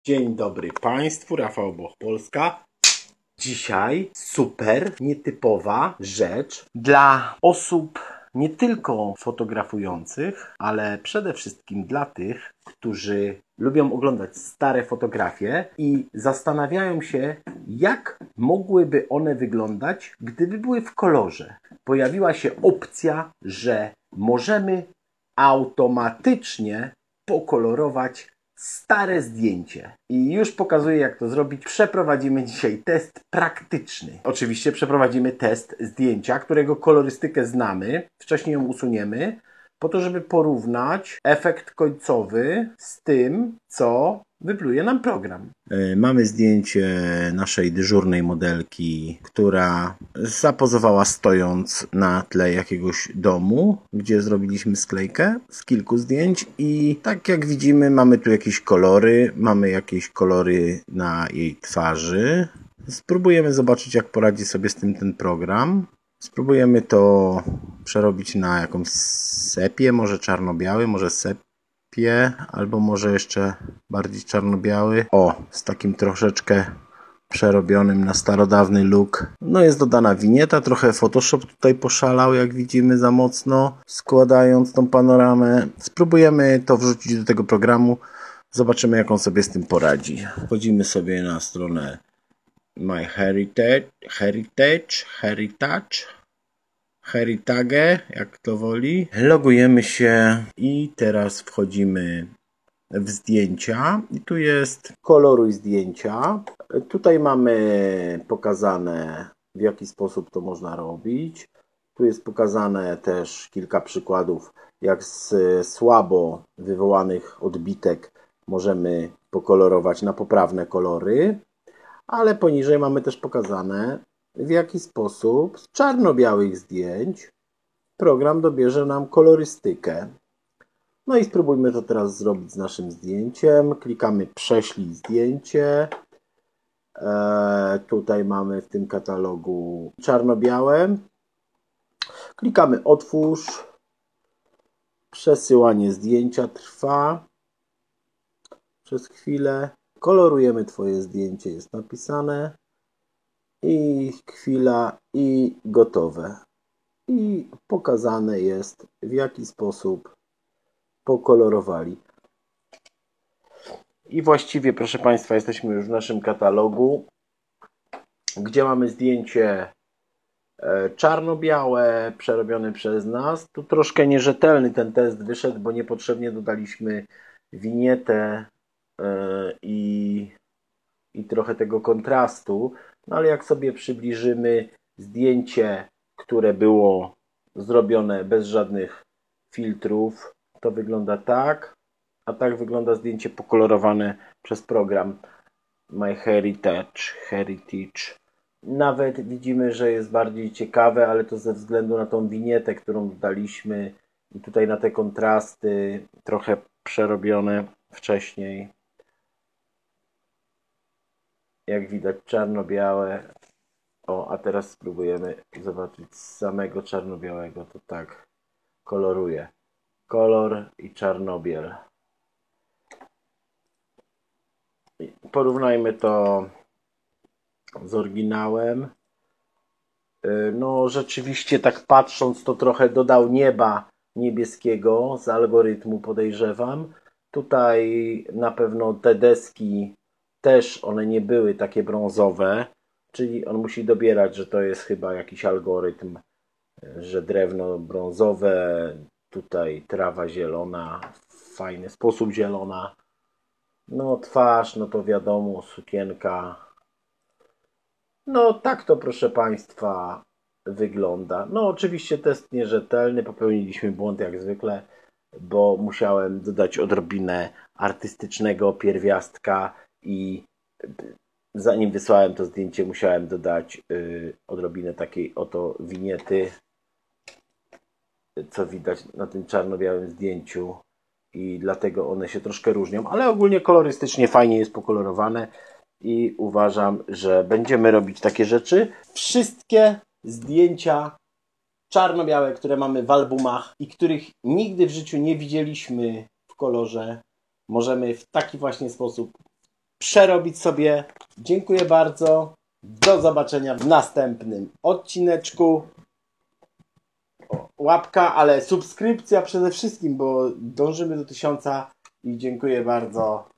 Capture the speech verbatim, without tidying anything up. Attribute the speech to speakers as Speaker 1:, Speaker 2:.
Speaker 1: Dzień dobry Państwu, Rafał Boch, Polska. Dzisiaj super nietypowa rzecz dla osób nie tylko fotografujących, ale przede wszystkim dla tych, którzy lubią oglądać stare fotografie i zastanawiają się, jak mogłyby one wyglądać, gdyby były w kolorze. Pojawiła się opcja, że możemy automatycznie pokolorować stare zdjęcie. I już pokazuję, jak to zrobić. Przeprowadzimy dzisiaj test praktyczny. Oczywiście przeprowadzimy test zdjęcia, którego kolorystykę znamy. Wcześniej ją usuniemy, po to, żeby porównać efekt końcowy z tym, co wypluje nam program. Mamy zdjęcie naszej dyżurnej modelki, która zapozowała stojąc na tle jakiegoś domu, gdzie zrobiliśmy sklejkę z kilku zdjęć i tak jak widzimy, mamy tu jakieś kolory, mamy jakieś kolory na jej twarzy. Spróbujemy zobaczyć, jak poradzi sobie z tym ten program. Spróbujemy to przerobić na jakąś sepię, może czarno-biały, może sepię. Albo może jeszcze bardziej czarno-biały. O, z takim troszeczkę przerobionym na starodawny look. No jest dodana winieta, trochę Photoshop tutaj poszalał, jak widzimy, za mocno, składając tą panoramę. Spróbujemy to wrzucić do tego programu. Zobaczymy, jak on sobie z tym poradzi. Wchodzimy sobie na stronę My Heritage, Heritage, Heritage. Heritage, jak to woli. Logujemy się i teraz wchodzimy w zdjęcia i tu jest koloruj zdjęcia. Tutaj mamy pokazane, w jaki sposób to można robić. Tu jest pokazane też kilka przykładów, jak z słabo wywołanych odbitek możemy pokolorować na poprawne kolory, ale poniżej mamy też pokazane, w jaki sposób z czarno-białych zdjęć program dobierze nam kolorystykę. No i spróbujmy to teraz zrobić z naszym zdjęciem. Klikamy prześlij zdjęcie. Eee, tutaj mamy w tym katalogu czarno-białe. Klikamy otwórz. Przesyłanie zdjęcia trwa przez chwilę. Kolorujemy Twoje zdjęcie, jest napisane. I chwila, i gotowe. I pokazane jest, w jaki sposób pokolorowali. I właściwie, proszę Państwa, jesteśmy już w naszym katalogu, gdzie mamy zdjęcie czarno-białe, przerobione przez nas. Tu troszkę nierzetelny ten test wyszedł, bo niepotrzebnie dodaliśmy winietę i, i trochę tego kontrastu. No ale jak sobie przybliżymy zdjęcie, które było zrobione bez żadnych filtrów, to wygląda tak, a tak wygląda zdjęcie pokolorowane przez program My Heritage. Heritage. Nawet widzimy, że jest bardziej ciekawe, ale to ze względu na tą winietę, którą dodaliśmy i tutaj na te kontrasty trochę przerobione wcześniej. Jak widać czarno-białe. O, a teraz spróbujemy zobaczyć z samego czarno-białego. To tak koloruje. Kolor i czarno-biel. Porównajmy to z oryginałem. No rzeczywiście tak patrząc, to trochę dodał nieba niebieskiego z algorytmu, podejrzewam. Tutaj na pewno te deski też one nie były takie brązowe, czyli on musi dobierać, że to jest chyba jakiś algorytm, że drewno brązowe, tutaj trawa zielona, w fajny sposób zielona. No twarz, no to wiadomo, sukienka. No tak to, proszę Państwa, wygląda. No oczywiście test nierzetelny, popełniliśmy błąd jak zwykle, bo musiałem dodać odrobinę artystycznego pierwiastka i zanim wysłałem to zdjęcie, musiałem dodać yy, odrobinę takiej oto winiety, co widać na tym czarno-białym zdjęciu i dlatego one się troszkę różnią, ale ogólnie kolorystycznie fajnie jest pokolorowane i uważam, że będziemy robić takie rzeczy. Wszystkie zdjęcia czarno-białe, które mamy w albumach i których nigdy w życiu nie widzieliśmy w kolorze, możemy w taki właśnie sposób przerobić sobie. Dziękuję bardzo. Do zobaczenia w następnym odcineczku. O, łapka, ale subskrypcja przede wszystkim, bo dążymy do tysiąca i dziękuję bardzo.